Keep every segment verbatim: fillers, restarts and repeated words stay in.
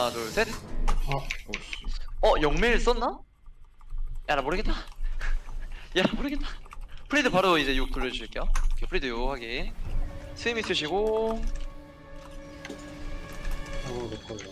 하나 둘 셋. 아, 어 영매일 썼나? 야 나 모르겠다. 야 나 모르겠다. 프리드 바로 이제 육 돌려주실게요. 오케이, 프리드 육 확인. 스윙 있으시고. 하고 내 거예요.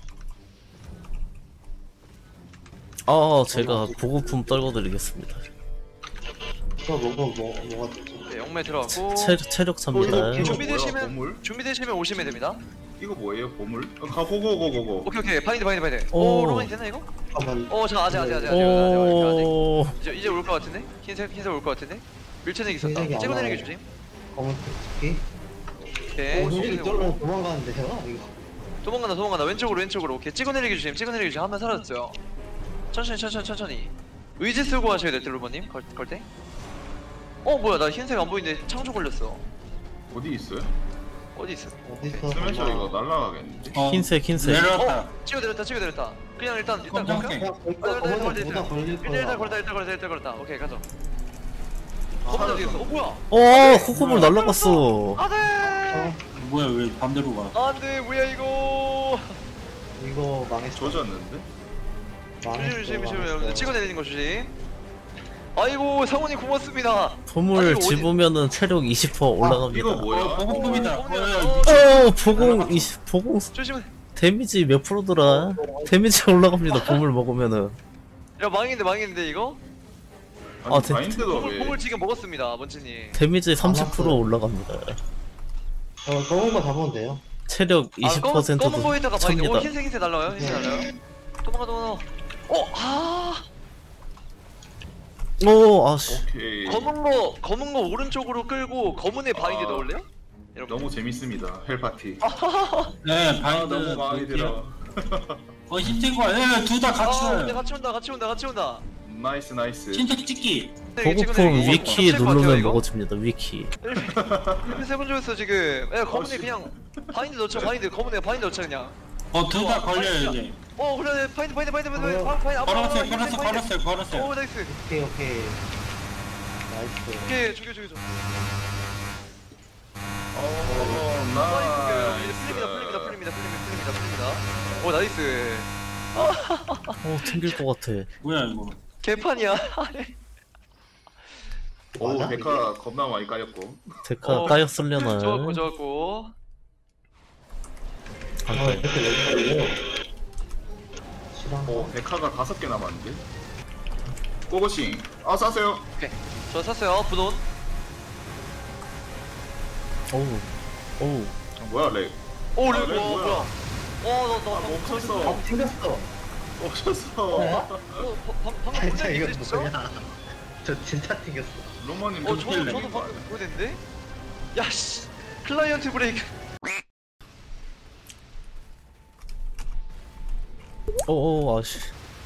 아 제가 보급품 떨궈드리겠습니다. 저 뭐가 뭐 뭐가 되죠? 네, 영매 들어갔고. 체, 체력 찹니다. 어, 이거 준비되시면 보물? 준비되시면 오시면 됩니다. 이거 뭐예요? 보물? 어, 가 고고고고고. 오케이 오케이 바인드 바인드 바인드. 오. 오 로만이 되나 이거? 한번 어 자 아직 아직 아직 아직 아직 아직 오. 이제 이제 올 것 같은데? 흰색 흰색 올 것 같은데? 밀체넥 있었다. 흰색이 안 찍어내는 게 나와요. 조심. 검은 특기. 오케이. 오, 흰색이 흰색 쫄로 오고. 도망가는데요? 이거. 도망간다 도망간다 왼쪽으로 왼쪽으로. 오케이 찍어내리기 조심 찍어내리기 조심. 한 명 사라졌어요. 천천히 천천히 천천히. 의지 쓰고 하셔야 될 때 로버님 걸, 걸 때. 어 뭐야 나 흰색 안 보이는데 창조 걸렸어. 어디 있어요? 어디 있어? 어디 있어? 스매셔 이거 날라가겠는데? 어, 흰색 흰색. 내려왔다. 어 찍어 내렸다 찍어 내렸다. 그냥 일단 일단 검정색. 걸까? 그냥 걸까? 일단 검은색 일단 보다 걸릴 일단 거야. 일단 걸었다 일단 걸었다 일단 걸었다. 오케이 가자. 아, 검은 어디 있어? 어 뭐야? 어 코코볼 날라갔어. 안돼. 어, 뭐야 왜 반대로 가? 안돼 뭐야 이거. 이거 망했어. 조졌는데? 망했어. 조심 조심 조심 망했어. 여러분들 찍어내리는 거 조심. 아이고 상훈님 고맙습니다. 보물 아니, 어디- 집으면은 체력 이십 퍼센트 올라갑니다. 이거 뭐야? 어, 보급품이다. 어, 어, 어, 야, 어 보공 이십 보공 조심해. 데미지 몇 프로더라? 데미지 올라갑니다. 보물 먹으면은. 야 망했는데 망했는데 이거? 아니 아, 데- 마인드가 보물 왜? 보물 지금 먹었습니다 먼치님. 데미지 삼십 퍼센트 남았어요. 올라갑니다. 어, 검은 거 잡으면 돼요. 체력 아 이십 검은 퍼센트도 검은 거에다가 바인드. 오 찹니다. 흰색 흰색 날라요 흰색 네. 날라요. 도망가 도망가. 어 아. 오 아씨. 오케이. 검은 거 검은 거 오른쪽으로 끌고 검은에 바인드 아. 넣을래요? 여러분. 너무 재밌습니다. 헬파티. 네, 아 바인드. 너무 마음에 들어. 어, 흰색과, 예, 둘 다 같이 아 근데 와요. 같이 온다 같이 온다 같이 온다. 나이스 나이스. 흰색 찍기. 보급품 위키 겹칠 것 같아요, 누르면 이거? 먹어집니다. 위키. 세번 줬어 지금. 야 검은에 씨. 그냥 바인드 넣자 바인드 검은에 바인드 넣자 그냥. 어, 둘 다 걸려요, 이제. 어 그래 바인드 바인드 바인드 바인드 어. 바인드 바인드 걸었어요, 흰색 걸었어, 바인드. 걸었어요, 걸었어요. 오 나이스. 오케이 오케이. 나이스. 오케이 죽여 죽여 죽여. 어 나이스. 나이스. 풀립니다 풀립니다 풀립니다 풀립니다 풀립니다 풀립니다. 오 나이스. 어 튕길 것 같아. 뭐야, 이거. 개판이야. 오 맞아? 데카 겁나 많이 까였고. 데카 어. 까였을려나. 좋았고 좋았고. 어, 이렇게 내리고. 실한 오 거. 데카가 다섯 개 남았는데. 고고싱. 아 쐈어요. 오케이. 저 샀어요 분원. 어우 어우. 아, 뭐야 렉. 오 아, 렉. 렉 와 뭐야? 뭐야. 어나나 아 멈췄어. 아, 튕겼어. 멈췄어. 어 방- 방금 진짜 분명히 이거 있으시죠? 뭐야? 저 진짜 튕겼어. 로마님 어 좀 저도 킬렉인 저도 거 방금 아니야? 그거 됐는데? 야씨 클라이언트 브레이크. 어어 아씨.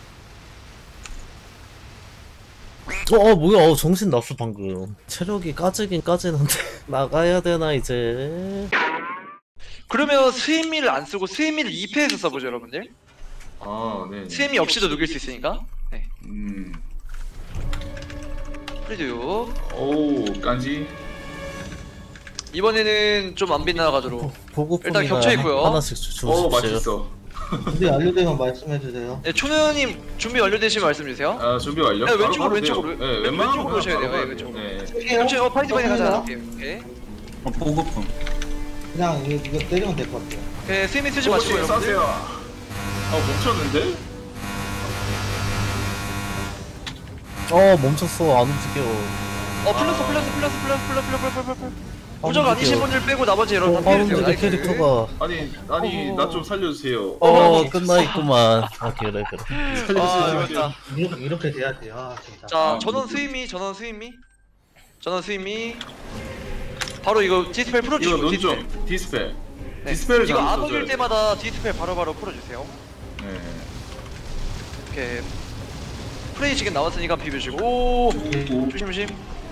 어, 어 뭐야? 어, 정신 났어 방금. 체력이 까지긴 까지는데 나가야 되나 이제. 그러면 스위미를 안 쓰고 스위미를 이 패에서 써보죠 여러분들. 아 네. 스위미 없이도 누길 수 있으니까. 네. 음. 프리듀 오 깐지. 이번에는 좀 안 빗나가도록. 보급품이나 일단 겹쳐 있고요. 하나씩 주- 주십시오. 오 맛있어. 근데 완료되면 말씀해 주세요. 네, 초누님 준비 완료되시면 말씀주세요. 아 준비 완료. 네, 바로 왼쪽으로, 가도 돼요. 왼쪽으로. 네, 왼- 웬만하면 왼쪽으로 오셔야 바로 돼요. 가도 네, 왼쪽으로. 네. 잠시 어 파이트 파이트 가자. 어, 오케이 오케이. 어, 보급품. 그냥 이거, 이거 때리면 될 것 같아요. 오케이 스위미 쓰지 마시고 고고싱 여러분들. 쏴세요. 아 멈췄는데? 어 멈췄어 안 움직여. 어 플러스 플러스 플러스 플러스 플러스 플러스 플러스 플러스. 안 무적 아니신 움직여. 분들 빼고 나머지 여러분 다 안 피해주세요. 움직여 나이스. 캐릭터가. 아니 아니 어. 나 좀 살려주세요. 어 끝나 있구만. 아 그래 그래. 아 살려주세요. 이거다. 이렇게, 이렇게 돼야지. 아 진짜. 자 전원 스위미 전원 스위미 전원 스위미. 바로 이거 디스펠 이거 풀어주시고 눈 디스펠. 좀 디스펠. 네. 디스펠을 이거 잘 악어일 써줘야 돼. 때마다 디스펠 바로바로 풀어주세요. 네. 이렇게 프레이 지금 나왔으니까 비벼주고. 오 오, 조심 조심.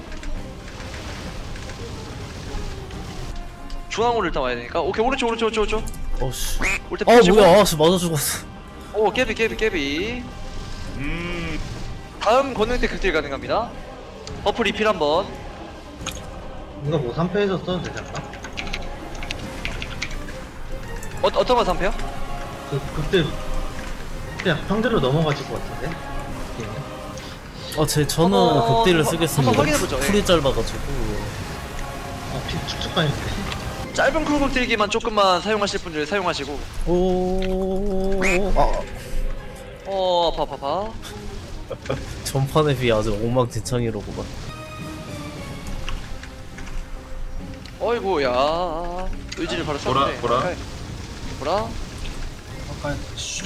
중앙으로 일단 와야 되니까. 오케이 오른쪽 오른쪽 오른쪽 오른쪽. 어씨. 올때 아 뭐야? 아씨 맞아 죽었어. 오 깨비 깨비 깨비. 음. 다음 권능 때 극딜 가능합니다. 버프 리필 한번. 이거 뭐 삼 패에서 써도 되지 않나? 어 어떤 거 삼 패요? 그 그때 그냥 평대로 넘어가질 것 같은데. 예. 어, 제 저는 한번- 극딜을 한번- 쓰겠습니다. 한번 확인해보죠, 예. 풀이 짧아가지고. 아, 피 축축 가는데. 짧은 쿨곡 딜기만 조금만 사용하실 분들 사용하시고. 오, 아, 어 아파 아파 아파. 전판에 비해 아주 엉망진창이로구만. 어이구야. 의지를 바로 보라, 썼네. 보라. 오케이. 보라. 아까 씨.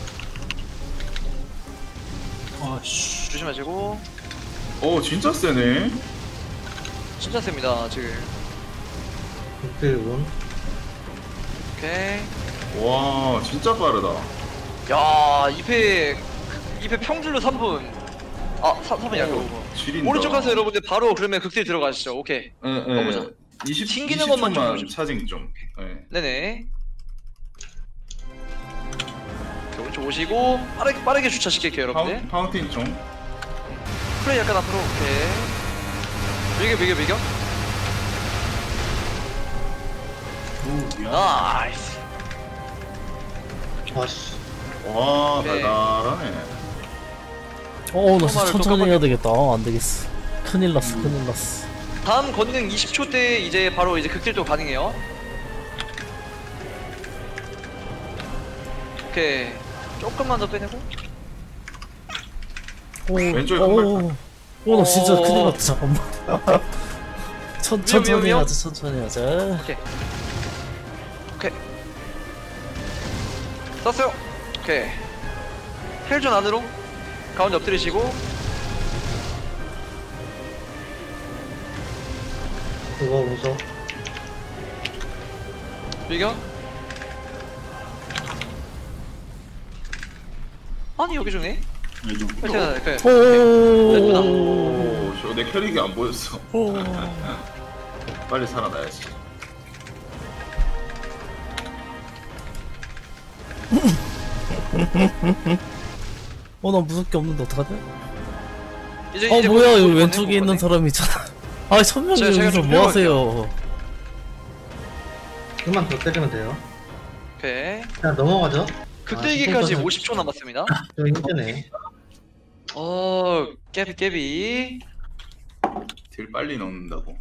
아씨. 조심하시고. 오 진짜 세네. 진짜 셉니다 지금. 그때 운. 오케이. 와 진짜 빠르다. 야 이 패 이 패 평질로 삼 분. 아 삼 분이 약간 오버. 지린다. 오른쪽 가서 여러분들 바로 그러면 극딜 들어가시죠. 오케이. 예, 예. 가보자. 이십, 튕기는 것만 좀 이십 초만 보여줘. 차징 좀. 예. 네네. 오케이, 오른쪽 오시고 빠르게 빠르게 주차시킬게요 여러분들. 파운, 파운틴 좀. 프레이 약간 앞으로. 오케이. 밀겨 밀겨 밀겨. 오 미안. 나이스. 아씨. 와 네. 달달하네. 어, 나 진짜 토마를 천천히 똑같이- 해야 되겠다. 아, 안 되겠어. 큰일 났어, 큰일 났어. 다음 건능 이십 초 때 이제 바로 이제 극딜도 가능해요. 오케이. 조금만 더 빼내고. 오, 왼쪽에 오, 한 오, 오, 나 진짜 어. 큰일 났다. 잠깐만. 천, 위험, 천천히 위험, 하자, 천천히 하자. 오케이. 오케이. 썼어요. 오케이. 헬존 안으로. 가운데 엎드리시고. 그거 웃어. 밀겨. 아니 여기 중에. 요즘 이렇게 그 오, 오, 저 내 캐릭이 안 보였어. 오. 빨리 살아나야지. 어, 나 무섭게 없는데 어떡하지? 이제 어, 이제 뭐야, 곧- 여기 곧 왼쪽에 보내, 있는 곧 보내. 사람이 있잖아. 아, 천명이 제가- 제가 여기서 좀 뭐 하세요? 그만 더 때리면 돼요. 오케이. 그냥 넘어가죠. 극대기까지 아, 오십 초 남았습니다. 좀 힘드네. 어, 깨비 깨비. 딜 빨리 넣는다고.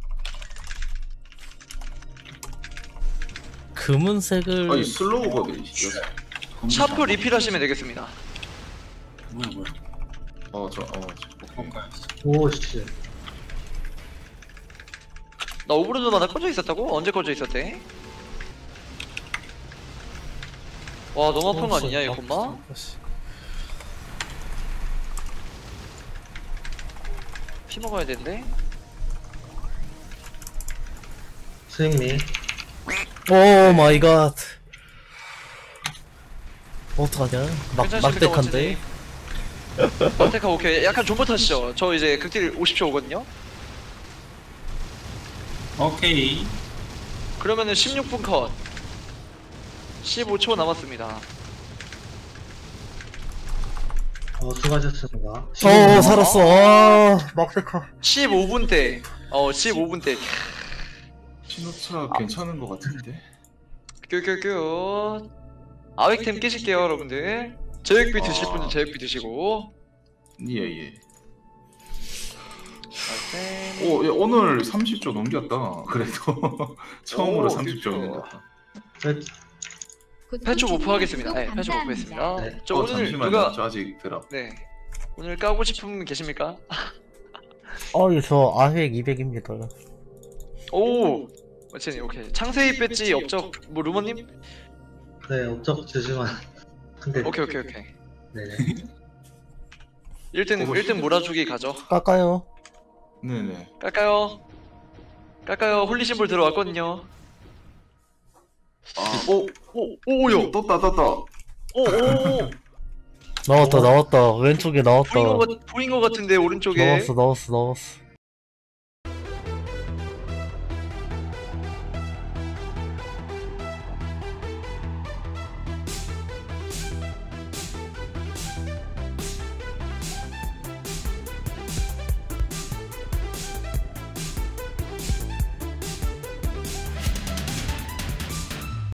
금은색을 아니 슬로우거든. 샤프 리필하시면 되겠습니다. 뭐야 뭐야. 어저 어. 저, 뭔가였어. 오 씨. 나 오브로드마다 꺼져 있었다고? 언제 꺼져 있었대? 와 너무 아픈 거 아니냐 이거 콤마? 피 먹어야 되는데? 스윙미. 오 마이 갓. 어떡하냐? 막, 괜찮으십니까, 막대칸데? 막테카 오케이. 약간 존버 타시죠. 저 이제 극딜 오십 초 오거든요. 오케이. 그러면은 십육 분 컷. 십오 초 남았습니다. 어 수고하셨습니다. 어, 살았어. 아, 막대칸. 십오 분 때. 어, 십오 분 때. 신호차 괜찮은 것 같은데. 뀨뀨뀨. 아획템 깨실게요, 여러분들. 제육비 드실 아. 분들 제육비 드시고. 예예. 아획템. 오 야, 오늘 삼십 조 넘겼다. 그래도 처음으로 오, 삼십 조 그쵸. 넘겼다. 패치 오프하겠습니다. 네, 패치 오프했습니다. 네. 저 어, 오늘 잠시만요. 누가 저 아직 드랍. 네 오늘 까고 싶은 분 계십니까? 어, 예, 저 아획 이백입니다. 오, 마치니 오케이. 창세이 배지 업적 뭐 루머님? 네 업적 주지만. 근데 오케이 오케이 오케이. 네네. 일 등 보고 일 등 싶네. 몰아주기 가죠. 깎아요. 네네. 깔까요? 깔까요? 홀리신볼 들어왔거든요. 아, 오, 오, 오요. 떴다 떴다. 오, 오, 오. 나왔다, 나왔다. 왼쪽에 나왔다. 보인 거 같, 보인 거 같은데 오른쪽에. 나왔어, 나왔어, 나왔어.